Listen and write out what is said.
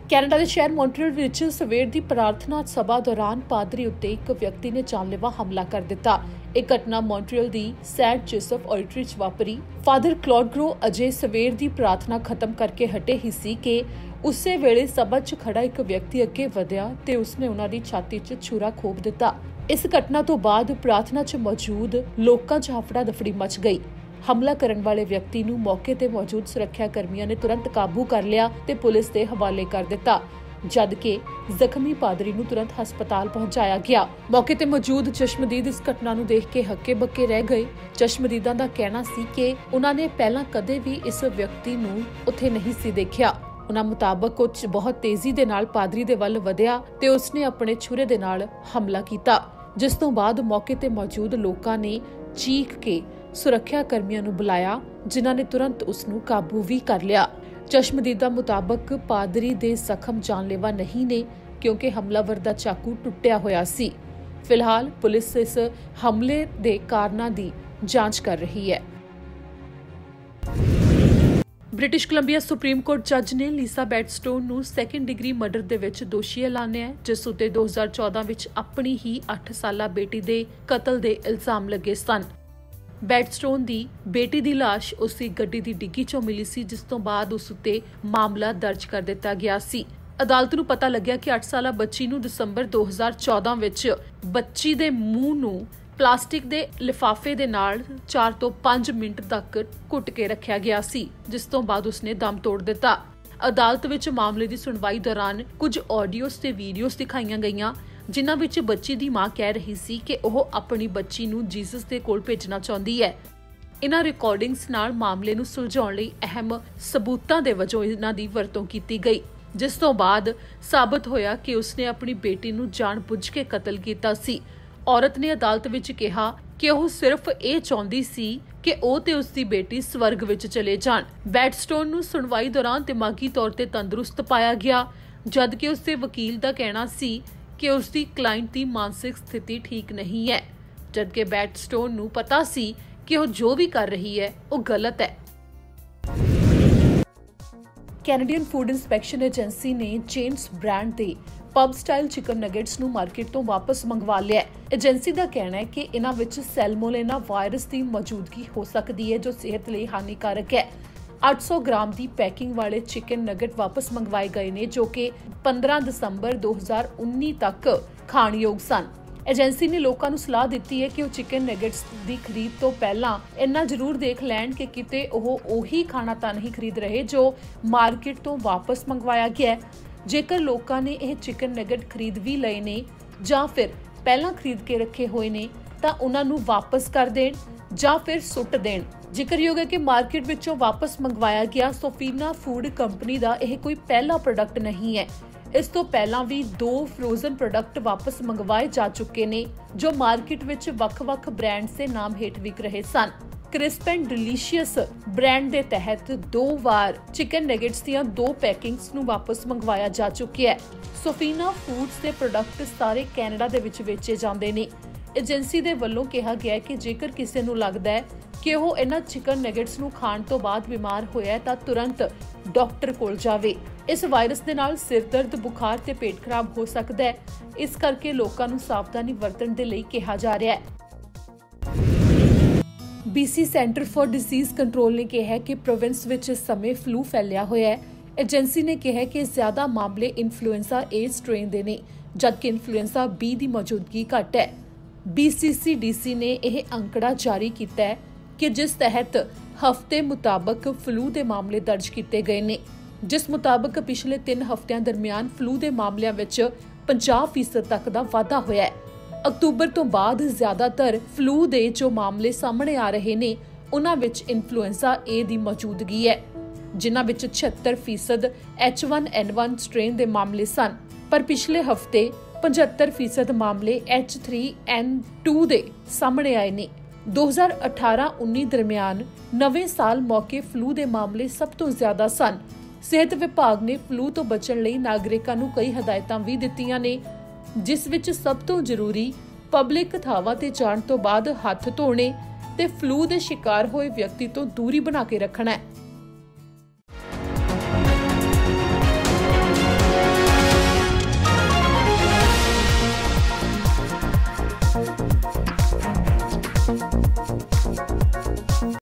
Canada ਦੇ ਸ਼ਹਿਰ Montreal ਵਿੱਚ ਸਵੇਰ ਦੀ ਪ੍ਰਾਰਥਨਾ ਸਭਾ ਦੌਰਾਨ ਪਾਦਰੀ ਉੱਤੇ ਇੱਕ ਵਿਅਕਤੀ ਨੇ ਜਾਨਲੇਵਾ ਹਮਲਾ ਕਰ ਦਿੱਤਾ। ਇਹ ਘਟਨਾ ਮੌਂਟਰੀਅਲ ਦੀ ਸੈਂਟ ਜੋਸਫ ਆਰਟਰੀ 'ਚ ਵਾਪਰੀ। ਫਾਦਰ ਕਲੌਡ ਗਰੋ ਅਜੇ ਸਵੇਰ ਦੀ ਪ੍ਰਾਰਥਨਾ ਖਤਮ ਕਰਕੇ ਹਟੇ ਹੀ ਸੀ ਕਿ ਉਸੇ ਵੇਲੇ ਸਭਾ 'ਚ ਖੜਾ ਇੱਕ ਵਿਅਕਤੀ ਅੱਗੇ ਵਧਿਆ ਤੇ ਉਸਨੇ ਉਹਨਾਂ ਦੀ ਛਾਤੀ 'ਚ ਛੁਰਾ ਖੋਭ ਦਿੱਤਾ। ਇਸ ਘਟਨਾ ਤੋਂ ਬਾਅਦ ਪ੍ਰਾਰਥਨਾ 'ਚ ਮੌਜੂਦ ਲੋਕਾਂ 'ਚ ਹਫੜਾ ਦਫੜੀ ਮਚ ਗਈ। ਹਮਲਾ ਕਰਨ ਵਾਲੇ ਵਿਅਕਤੀ ਨੂੰ ਮੌਕੇ ਤੇ ਮੌਜੂਦ ਸੁਰੱਖਿਆ ਕਰਮੀਆਂ ਨੇ ਤੁਰੰਤ ਕਾਬੂ ਕਰ ਲਿਆ ਤੇ ਪੁਲਿਸ ਦੇ ਹਵਾਲੇ ਕਰ ਦਿੱਤਾ, ਜਦਕਿ ਜ਼ਖਮੀ ਪਾਦਰੀ ਨੂੰ ਤੁਰੰਤ ਹਸਪਤਾਲ ਪਹੁੰਚਾਇਆ ਗਿਆ। ਮੌਕੇ ਤੇ ਮੌਜੂਦ ਚਸ਼ਮਦੀਦ ਇਸ ਘਟਨਾ ਨੂੰ ਦੇਖ ਕੇ ਹੱਕੇ-ਬੱਕੇ ਰਹਿ ਗਏ। ਚਸ਼ਮਦੀਦਾਂ ਦਾ ਕਹਿਣਾ ਸੀ ਕਿ ਉਹਨਾਂ ਨੇ ਪਹਿਲਾਂ ਕਦੇ ਵੀ ਇਸ ਵਿਅਕਤੀ ਨੂੰ ਉੱਥੇ ਨਹੀਂ ਸੀ ਦੇਖਿਆ। ਉਹਨਾਂ ਮੁਤਾਬਕ ਉਹ ਬਹੁਤ ਤੇਜ਼ੀ ਦੇ ਨਾਲ ਪਾਦਰੀ ਦੇ ਵੱਲ ਵਧਿਆ ਤੇ ਉਸਨੇ ਆਪਣੇ ਛੁਰੇ ਦੇ ਨਾਲ ਹਮਲਾ ਕੀਤਾ, ਜਿਸ ਤੋਂ ਬਾਅਦ ਮੌਕੇ ਤੇ ਮੌਜੂਦ ਲੋਕਾਂ ਨੇ ਚੀਖ ਕੇ ਸੁਰੱਖਿਆ ਕਰਮੀਆਂ ਨੂੰ ਬੁਲਾਇਆ, ਜਿਨ੍ਹਾਂ ਨੇ ਤੁਰੰਤ ਉਸ ਨੂੰ ਕਾਬੂ ਵੀ ਕਰ ਲਿਆ। ਚਸ਼ਮਦੀਦਾਂ ਮੁਤਾਬਕ ਪਾਦਰੀ ਦੇ ਜ਼ਖਮ ਜਾਨਲੇਵਾ ਨਹੀਂ ਨੇ ਕਿਉਂਕਿ ਹਮਲਾਵਰ ਦਾ ਚਾਕੂ ਟੁੱਟਿਆ ਹੋਇਆ ਸੀ। ਫਿਲਹਾਲ ਪੁਲਿਸ ਇਸ ਹਮਲੇ ਦੇ ਕਾਰਨਾਂ ਦੀ ਜਾਂਚ ਕਰ ਰਹੀ ਹੈ। ਬ੍ਰਿਟਿਸ਼ ਕੋਲੰਬੀਆ ਸੁਪਰੀਮ ਕੋਰਟ ਜੱਜ ਨੇ ਲੀਸਾ ਬੈਡਸਟੋਨ ਨੂੰ ਸੈਕੰਡ ਡਿਗਰੀ ਮਰਡਰ ਦੇ ਵਿੱਚ ਦੋਸ਼ੀ ਐਲਾਨਿਆ, ਜਿਸ ਉੱਤੇ 2014 ਵਿੱਚ ਆਪਣੀ ਹੀ 8 ਸਾਲਾ ਬੇਟੀ ਦੇ ਕਤਲ ਦੇ ਇਲਜ਼ਾਮ ਲੱਗੇ ਸਨ। ਬੈਡਸਟੋਨ ਦੀ ਬੇਟੀ ਦੀ ਲਾਸ਼ ਉਸ ਦੀ ਗੱਡੀ ਦੀ ਡਿੱਗੀ 'ਚੋਂ ਮਿਲੀ ਸੀ, ਜਿਸ ਤੋਂ ਬਾਅਦ ਉਸ ਉੱਤੇ ਮਾਮਲਾ ਦਰਜ ਕਰ ਦਿੱਤਾ ਗਿਆ ਸੀ। ਅਦਾਲਤ ਨੂੰ ਪਤਾ ਲੱਗਿਆ ਕਿ 8 ਸਾਲਾ ਬੱਚੀ ਨੂੰ ਦਸੰਬਰ 2014 ਵਿੱਚ ਬੱਚੀ ਦੇ ਮੂੰਹ ਨੂੰ ਪਲਾਸਟਿਕ ਦੇ ਲਿਫਾਫੇ ਦੇ ਨਾਲ 4 ਤੋਂ 5 ਮਿੰਟ ਤੱਕ ਘੁੱਟ ਕੇ ਰੱਖਿਆ ਗਿਆ ਸੀ, ਜਿਸ ਤੋਂ ਬਾਅਦ ਉਸਨੇ ਦਮ ਤੋੜ ਦਿੱਤਾ। ਅਦਾਲਤ ਵਿੱਚ ਮਾਮਲੇ ਦੀ ਸੁਣਵਾਈ ਦੌਰਾਨ ਕੁਝ ਆਡੀਓਜ਼ ਤੇ ਵੀਡੀਓਜ਼ ਦਿਖਾਈਆਂ ਗਈਆਂ, ਜਿਨ੍ਹਾਂ ਵਿੱਚ ਬੱਚੀ ਦੀ ਮਾਂ ਕਹਿ ਰਹੀ ਸੀ ਕਿ ਉਹ ਆਪਣੀ ਬੱਚੀ ਨੂੰ ਜੀਸਸ ਦੇ ਕੋਲ ਭੇਜਣਾ ਚਾਹੁੰਦੀ ਹੈ। ਇਹਨਾਂ ਰਿਕਾਰਡਿੰਗਸ ਨਾਲ ਮਾਮਲੇ ਨੂੰ ਸੁਲਝਾਉਣ ਲਈ ਅਹਿਮ ਸਬੂਤਾਂ ਦੇ ਵਜੋਂ ਇਹਨਾਂ ਦੀ ਵਰਤੋਂ ਕੀਤੀ ਗਈ, ਜਿਸ ਤੋਂ ਬਾਅਦ ਸਾਬਤ ਹੋਇਆ ਕਿ ਉਸਨੇ ਆਪਣੀ ਬੇਟੀ ਨੂੰ ਜਾਣਬੁੱਝ ਕੇ ਕਤਲ ਕੀਤਾ ਸੀ। ਔਰਤ ਨੇ ਅਦਾਲਤ ਵਿੱਚ ਕਿਹਾ ਕਿ ਉਹ ਸਿਰਫ ਇਹ ਚਾਹੁੰਦੀ ਸੀ ਕਿ ਉਹ ਤੇ ਉਸ ਦੀ ਬੇਟੀ ਸਵਰਗ ਵਿੱਚ ਚਲੇ ਜਾਣ। ਬੈਡਸਟੋਨ ਨੂੰ ਸੁਣਵਾਈ ਦੌਰਾਨ ਦਿਮਾਗੀ ਤੌਰ ਤੇ ਤੰਦਰੁਸਤ ਪਾਇਆ ਗਿਆ, ਜਦਕਿ ਉਸ ਦੇ ਵਕੀਲ ਦਾ ਕਹਿਣਾ ਸੀ ਕਿ ਉਸ ਦੀ ਕਲਾਇੰਟ ਦੀ ਮਾਨਸਿਕ ਸਥਿਤੀ ਠੀਕ ਨਹੀਂ ਹੈ, ਜਦਕਿ ਬੈਡਸਟੋਨ ਨੂੰ ਪਤਾ ਸੀ ਕਿ ਉਹ ਜੋ ਵੀ ਕਰ ਰਹੀ ਹੈ ਉਹ ਗਲਤ ਹੈ। ਕੈਨੇਡੀਅਨ ਫੂਡ ਇੰਸਪੈਕਸ਼ਨ ਏਜੰਸੀ ਨੇ ਚੇਨਸ ਬ੍ਰਾਂਡ ਦੇ ਪਬ ਸਟਾਈਲ ਚਿਕਨ ਨਗੇਟਸ ਨੂੰ ਮਾਰਕੀਟ ਤੋਂ ਵਾਪਸ ਮੰਗਵਾ ਲਿਆ ਹੈ। ਏਜੰਸੀ ਦਾ ਕਹਿਣਾ ਹੈ ਕਿ ਇਹਨਾਂ ਵਿੱਚ ਸੈਲਮੋਨੇਲਾ ਵਾਇਰਸ ਦੀ ਮੌਜੂਦਗੀ ਹੋ ਸਕਦੀ ਹੈ, ਜੋ ਸਿਹਤ ਲਈ ਹਾਨੀਕਾਰਕ ਹੈ। 800 ਗ੍ਰਾਮ ਦੀ ਪੈਕਿੰਗ ਵਾਲੇ ਚਿਕਨ ਨਗੇਟ ਵਾਪਸ ਮੰਗਵਾਏ ਗਏ ਨੇ, ਜੋ ਕਿ 15 ਦਸੰਬਰ 2019 ਤੱਕ ਖਾਣਯੋਗ ਸਨ। ਏਜੰਸੀ ਨੇ ਲੋਕਾਂ ਨੂੰ ਸਲਾਹ ਦਿੱਤੀ ਹੈ ਕਿ ਉਹ ਚਿਕਨ ਨਗੇਟਸ ਦੀ ਖਰੀਦ ਤੋਂ ਪਹਿਲਾਂ ਇੰਨਾ ਜ਼ਰੂਰ ਦੇਖ ਲੈਣ ਕਿ ਕਿਤੇ ਉਹ ਉਹੀ ਖਾਣਾ ਤਾਂ ਨਹੀਂ ਖਰੀਦ ਰਹੇ ਜੋ ਮਾਰਕੀਟ ਤੋਂ ਵਾਪਸ ਮੰਗਵਾਇਆ ਗਿਆ ਹੈ। ਜੇਕਰ ਲੋਕਾਂ ਨੇ ਇਹ ਚਿਕਨ ਨਗੇਟ ਖਰੀਦ ਵੀ ਲਏ ਨੇ ਜਾਂ ਫਿਰ ਪਹਿਲਾਂ ਖਰੀਦ ਕੇ ਰੱਖੇ ਹੋਏ ਨੇ ਤਾਂ ਉਹਨਾਂ ਨੂੰ ਵਾਪਸ ਕਰ ਦੇਣ ਜਾਂ ਫਿਰ ਸੁੱਟ ਦੇਣ। ਜ਼ਿਕਰਯੋਗ ਹੈ ਕਿ ਮਾਰਕੀਟ ਵਿੱਚੋਂ ਵਾਪਸ ਮੰਗਵਾਇਆ ਗਿਆ ਸੋਫੀਨਾ ਫੂਡ ਕੰਪਨੀ ਦਾ ਇਹ ਕੋਈ ਪਹਿਲਾ ਪ੍ਰੋਡਕਟ ਨਹੀਂ ਹੈ। ਇਸ ਤੋਂ ਪਹਿਲਾਂ ਵੀ 2 ਫਰੋਜ਼ਨ ਪ੍ਰੋਡਕਟ ਵਾਪਸ ਮੰਗਵਾਏ ਜਾ ਚੁੱਕੇ ਨੇ, ਜੋ ਮਾਰਕੀਟ ਵਿੱਚ ਵੱਖ-ਵੱਖ ਬ੍ਰਾਂਡਸ ਦੇ ਨਾਮ ਹੇਠ ਵਿਕ ਰਹੇ ਸਨ। ਕ੍ਰਿਸਪ ਐਂਡ ਡਿਲੀਸ਼ੀਅਸ ਬ੍ਰਾਂਡ ਦੇ ਤਹਿਤ 2 ਵਾਰ ਚਿਕਨ ਨਗੇਟਸ ਦੀਆਂ 2 ਪੈਕਿੰਗਸ ਨੂੰ ਵਾਪਸ ਮੰਗਵਾਇਆ ਜਾ ਚੁੱਕਿਆ ਹੈ। ਸੋਫੀਨਾ ਫੂਡਸ ਦੇ ਪ੍ਰੋਡਕਟ ਸਾਰੇ ਕੈਨੇਡਾ ਦੇ ਵਿੱਚ ਵੇਚੇ ਜਾਂਦੇ ਨੇ। ਏਜੰਸੀ ਦੇ ਵੱਲੋਂ ਕਿਹਾ ਗਿਆ ਹੈ ਕਿ ਜੇਕਰ ਕਿਸੇ ਨੂੰ ਲੱਗਦਾ ਹੈ ਕਿ ਉਹ ਇਹਨਾਂ ਚਿਕਨ ਨਗੇਟਸ ਨੂੰ ਖਾਣ ਤੋਂ ਬਾਅਦ ਬਿਮਾਰ ਹੋਇਆ ਹੈ ਤਾਂ ਤੁਰੰਤ ਡਾਕਟਰ ਕੋਲ ਜਾਵੇ। ਇਸ ਵਾਇਰਸ ਦੇ ਨਾਲ ਸਿਰ ਦਰਦ, ਬੁਖਾਰ ਤੇ ਪੇਟ ਖਰਾਬ ਹੋ ਸਕਦਾ ਹੈ। ਇਸ ਕਰਕੇ ਲੋਕਾਂ ਨੂੰ ਸਾਵਧਾਨੀ ਵਰਤਣ ਦੇ ਲਈ ਕਿਹਾ ਜਾ ਰਿਹਾ ਹੈ। BC Centre for Disease Control ਨੇ ਕਿਹਾ ਕਿ ਪ੍ਰੋਵਿੰਸ ਵਿੱਚ ਇਸ ਸਮੇਂ ਫਲੂ ਫੈਲਿਆ ਹੋਇਆ ਹੈ। ਏਜੰਸੀ ਨੇ ਕਿਹਾ ਕਿ ਜ਼ਿਆਦਾ ਮਾਮਲੇ ਇਨਫਲੂਐਂਜ਼ਾ A ਸਟ੍ਰੇਨ ਦੇ ਨੇ, ਜਦਕਿ ਇਨਫਲੂਐਂਜ਼ਾ B ਦੀ ਮੌਜੂਦਗੀ ਘੱਟ ਹੈ। BCCDC ਨੇ ਇਹ ਅੰਕੜਾ ਜਾਰੀ ਕੀਤਾ ਹੈ ਕਿ ਜਿਸ ਤਹਿਤ ਹਫ਼ਤੇ ਮੁਤਾਬਕ ਫਲੂ ਦੇ ਮਾਮਲੇ ਦਰਜ ਕੀਤੇ ਗਏ ਨੇ, ਜਿਸ ਮੁਤਾਬਕ ਪਿਛਲੇ 3 ਹਫ਼ਤਿਆਂ ਦਰਮਿਆਨ ਫਲੂ ਦੇ ਮਾਮਲਿਆਂ ਵਿੱਚ 50% ਤੱਕ ਦਾ ਵਾਧਾ ਹੋਇਆ ਹੈ। ਅਕਤੂਬਰ ਤੋਂ ਬਾਅਦ ਜ਼ਿਆਦਾਤਰ ਫਲੂ ਦੇ ਜੋ ਮਾਮਲੇ ਸਾਹਮਣੇ ਆ ਰਹੇ ਨੇ, ਉਹਨਾਂ ਵਿੱਚ ਇਨਫਲੂਐਂਜ਼ਾ A ਦੀ ਮੌਜੂਦਗੀ ਹੈ, ਜਿਨ੍ਹਾਂ ਵਿੱਚ 76% H1N1 ਸਟ੍ਰੇਨ ਦੇ ਮਾਮਲੇ ਸਨ, ਪਰ ਪਿਛਲੇ ਹਫ਼ਤੇ 75% ਮਾਮਲੇ H3N2 ਦੇ ਸਾਹਮਣੇ ਆਏ ਨੇ। 2018-19 ਦਰਮਿਆਨ ਨਵੇਂ ਸਾਲ ਮੌਕੇ ਫਲੂ ਦੇ ਮਾਮਲੇ ਸਭ ਤੋਂ ਜ਼ਿਆਦਾ ਸਨ। ਸਿਹਤ ਵਿਭਾਗ ਨੇ ਫਲੂ ਤੋਂ ਬਚਣ ਲਈ ਨਾਗਰਿਕਾਂ ਨੂੰ ਕਈ ਹਦਾਇਤਾਂ ਵੀ ਦਿੱਤੀਆਂ ਨੇ, ਜਿਸ ਵਿੱਚ ਸਭ ਤੋਂ ਜ਼ਰੂਰੀ ਪਬਲਿਕ ਥਾਵਾਂ ਤੇ ਜਾਣ ਤੋਂ ਬਾਅਦ ਹੱਥ ਧੋਣੇ ਤੇ ਫਲੂ ਦੇ ਸ਼ਿਕਾਰ ਹੋਏ ਵਿਅਕਤੀ ਤੋਂ ਦੂਰੀ ਬਣਾ ਕੇ ਰੱਖਣਾ ਹੈ।